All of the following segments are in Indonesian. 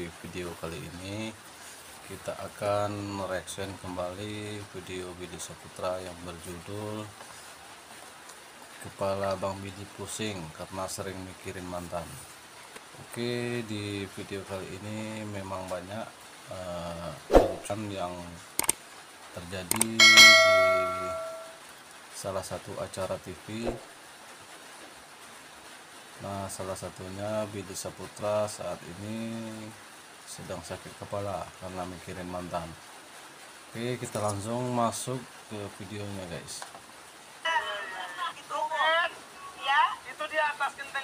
video kali ini kita akan reaction kembali video Billy Saputra yang berjudul Kepala Bang Billy Pusing Karena Sering Mikirin Mantan. Oke, di video kali ini memang banyak urusan yang terjadi di salah satu acara TV. Nah, salah satunya Billy Saputra saat ini sedang sakit kepala karena mikirin mantan. Oke, kita langsung masuk ke videonya, guys. Itu di atas genteng.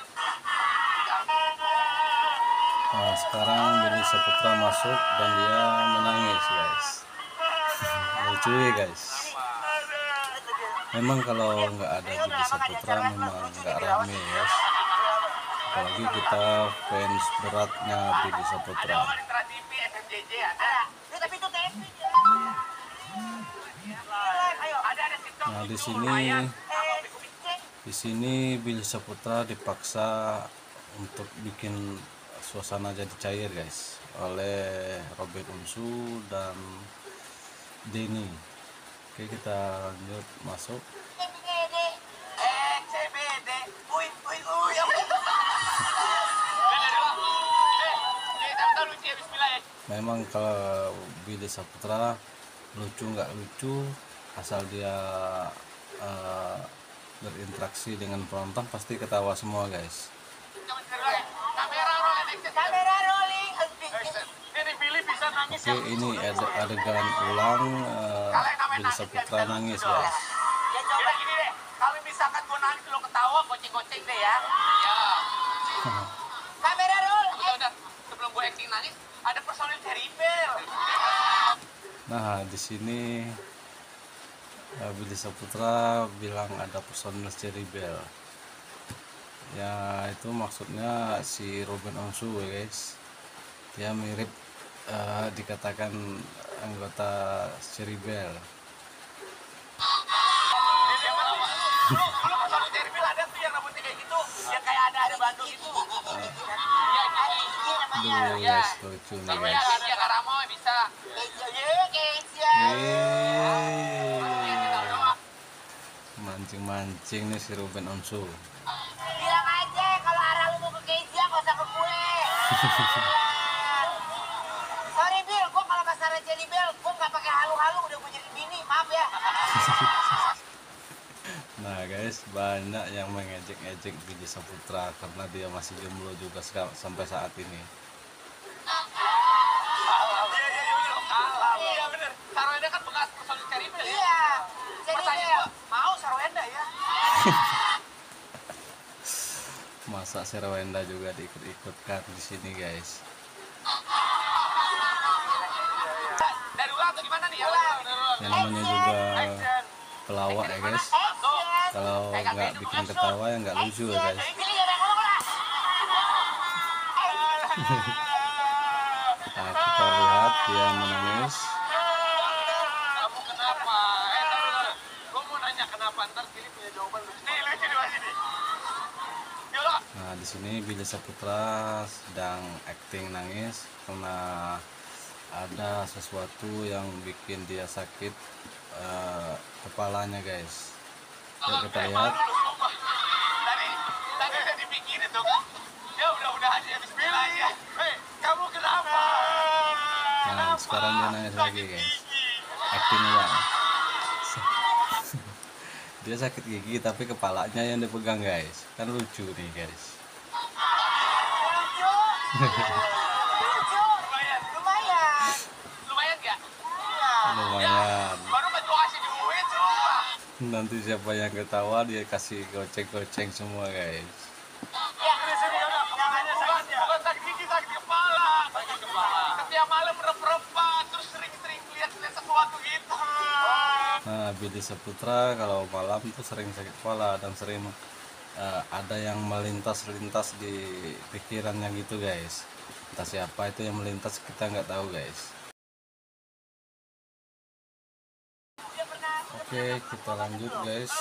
Nah, sekarang Billy Saputra masuk dan dia menangis, guys. Lucu ya, guys. Memang kalau nggak ada Billy Saputra memang nggak rame, guys. Apalagi kita fans beratnya Billy Saputra. Nah, di sini Billy Saputra dipaksa untuk bikin suasana jadi cair, guys, oleh Robin Unsu dan Denny. Oke, kita lanjut masuk. Memang kalau Billy Saputra lucu nggak lucu, asal dia berinteraksi dengan penonton pasti ketawa semua, guys. Oke, ini adegan ulang Billy Saputra nangis, guys. Kalau misalkan gue nangis lo ketawa, goceng-goceng deh ya. Kamera roll. Udah, sebelum gue acting nangis, ada personil Ceribel. Nah, di sini Billy Saputra bilang ada personil Ceribel. Ya, itu maksudnya si Robin Onsu, guys. Dia mirip dikatakan anggota Ceribel. Dulu personil Ceribel ada tuh yang rambutnya kayak gitu, yang kayak ada batu gitu. Aduh, guys, lucu nih, guys. Dia Karamo bisa. Mancing-mancing nih si Robin Onsu. Bilang aja kalau arah lu mau ke Kezia, gak usah ke gue. Sorry Bil, gue kalau kasar jadi Bil, gue gak pakai halu-halu, udah gue jadi bini, maaf ya. Nah, guys, banyak yang mengejek-ejek Billy Saputra karena dia masih jomblo juga sampai saat ini. Iya bener, Sarwenda kan bekas personil Ceribel ya. Iya, Ceribel. Mau Sarwenda ya. Masa Sarwenda juga diikut-ikutkan di sini, guys. Dari ulang atau gimana nih? Yang namanya juga pelawak, ya, guys. Kalau nggak bikin ketawa ya nggak lucu, ya, guys. Nah, kita lihat dia menangis. Kamu kenapa? Gue mau nanya kenapa, ntar Billy punya jawaban lucu. Nih, lucu di sini. Nah, di sini Billy Saputra sedang acting nangis karena ada sesuatu yang bikin dia sakit kepalanya, guys. Yuk kita lihat. Tadi udah dipikirin tuh kan? Ya udah aja bismillah ya. Hei, kamu kenapa? Nah, sekarang dia nangis lagi, guys. Acting ulang. Dia sakit gigi tapi kepalanya yang dipegang, guys. Kan lucu nih, guys. Lumayan gak? Lumayan. Baru bantu kasih duit coba. Nanti siapa yang ketawa dia kasih goceng-goceng semua, guys. Bukan sakit gigi, sakit kepala. Setiap malam rep-repan, terus sering-sering lihat sesuatu gitu. Nah, Billy Saputra kalau malam tuh sering sakit kepala dan sering ada yang melintas-lintas di pikirannya gitu, guys. Entah siapa itu yang melintas, kita nggak tahu, guys. Oke, kita lanjut, guys.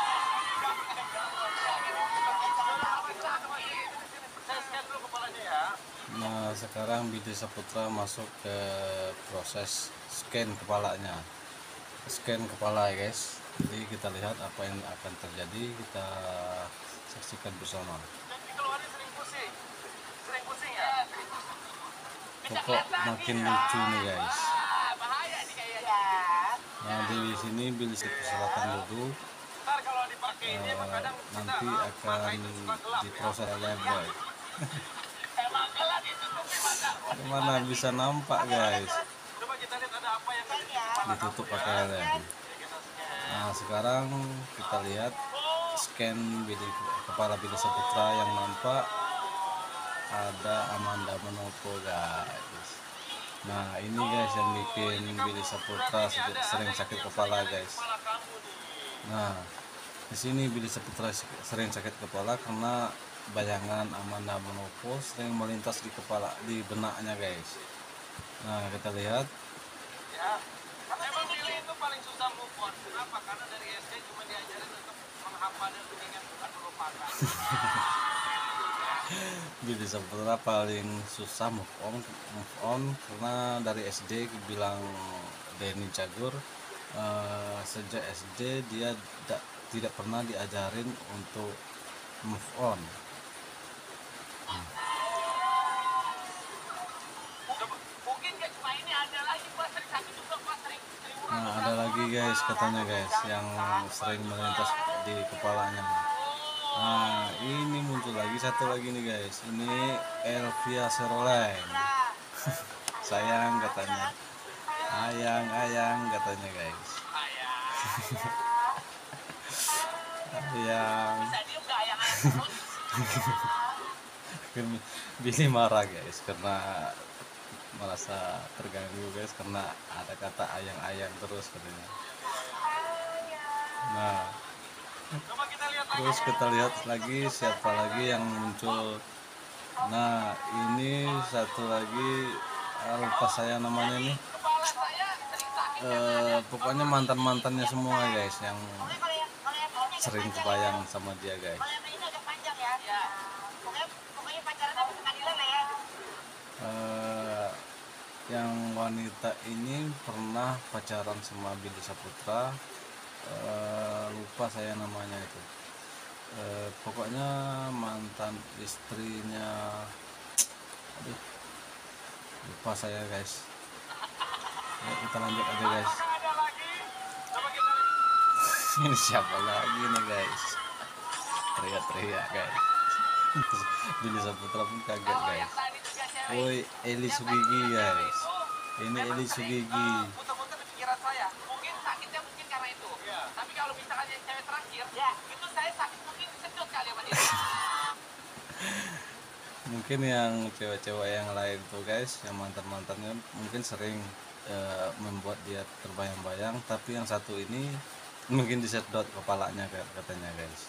Saya scan dulu kepalanya ya. Nah, sekarang Billy Saputra masuk ke proses scan kepalanya. Scan kepala ya guys. Jadi kita lihat apa yang akan terjadi, kita saksikan bersama. Dan dikeluarin sering pusing. Sering pusing ya? Pokok makin lucu nih guys. Bahaya nih kayaknya. Nah, di sini Billy silakan duduk. Ntar kalau dipakai ini emang kadang Nanti akan diproses oleh boy. emang gelap ditutupin mata. Mana bisa nampak guys, Coba kita lihat ada apa yang ada di kepala ditutup kamu ya. pakai lem. Kita scan. Nah, sekarang kita lihat scan kepala Billy Saputra. Yang nampak ada Amanda Manopo guys. Nah, ini guys yang bikin Billy Saputra sering sakit kepala guys. Kepala kamu nih. Nah, di sini Billy Saputra sering sakit kepala karena bayangan Amanda Manopo sering melintas di kepala, di benaknya guys. Nah, kita lihat. Ya. Emang Billy itu paling susah move on. Kenapa? Karena dari SD cuma diajarin untuk menghafal dan mengingat bukan melupakan. Billy Saputra paling susah move on karena dari SD bilang Denny Cagur, sejak SD dia tidak pernah diajarin untuk move on. Mungkin gak cuma ini, ada lagi Pak, sering sakit juga Pak, sering Nah, ada lagi guys katanya guys yang sering melintas di kepalanya. Nah, ini muncul lagi satu lagi nih guys. Ini Elvia Seroline. Sayang katanya. Ayang katanya guys. Ayang. bisa diem gak yang Billy marah guys karena merasa terganggu guys karena ada kata ayang terus katanya. Nah, Coba kita lihat lagi. terus kita lihat lagi siapa lagi yang muncul. Nah, ini satu lagi, lupa saya namanya nih. Kepala saya sering sakit. Pokoknya mantannya semua guys yang sering kebayang sama dia guys. Ya. Yang wanita ini pernah pacaran sama Billy Saputra, lupa saya namanya itu. Pokoknya mantan istrinya, aduh, lupa saya guys. Ya, kita lanjut aja guys. Ada lagi. Coba kita lihat. Ini siapa lagi nih guys, teriak guys. Billy Saputra pun kaget guys. Tadi juga cewek. Woi, Eli Sugigi guys. Ini Memang Eli sering, Sugigi. muter-muter di pikiran saya. Mungkin sakitnya mungkin karena itu. Tapi kalau misalkan yang cewek terakhir, itu saya sakit mungkin sedot kali sama dia. Mungkin yang cewek-cewek yang lain tuh guys, yang mantannya mungkin sering membuat dia terbayang-bayang, tapi yang satu ini mungkin disedot kepalanya katanya guys.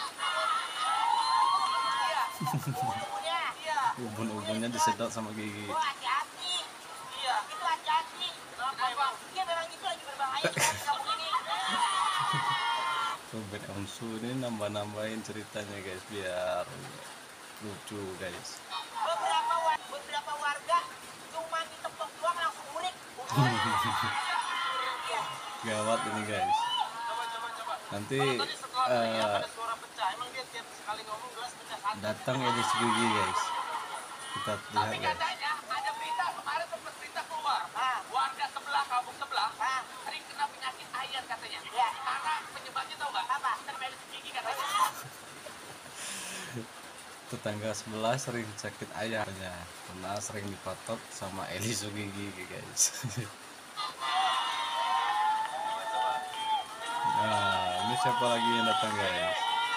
Iya. Ubun-ubunnya disedot sama gigi. Hati-hati, Iya. itu hati-hati. Kenapa emang? Dia memang itu lagi berbahaya kan kamu ini. Ruben Onsu ini nambah-nambahin ceritanya guys biar lucu guys. Beberapa warga cuma ditepok doang langsung ulik. Gawat ini guys. Coba. Nanti Kalau tadi setelah teriak ada suara pecah, emang dia tiap sekali ngomong gelas pecah satu. datang Eli Sugigi guys. Kita lihat Tapi guys. katanya ada berita kemarin sempat berita keluar. Warga sebelah, kampung sebelah, sering kena penyakit ayan katanya. Ya. Karena penyebabnya tahu nggak? Apa? Terbelit gigi katanya. Tetangga sebelah sering sakit ayahnya karena sering dipatok sama Eli Sugigi guys. Nah, ini siapa lagi yang datang guys?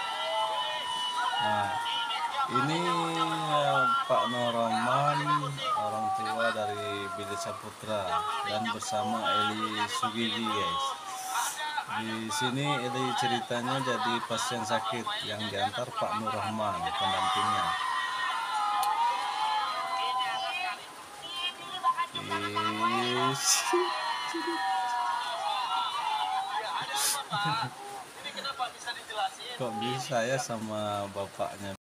Nah, ini Pak Noroman, orang tua dari Billy Saputra, dan bersama Eli Sugigi guys. Di sini Eli ceritanya jadi pasien sakit yang diantar Pak Nurrahman, pendampingnya. Ya, ada apa, Pak? Ini kenapa bisa dijelasin? Kok bisa ya sama bapaknya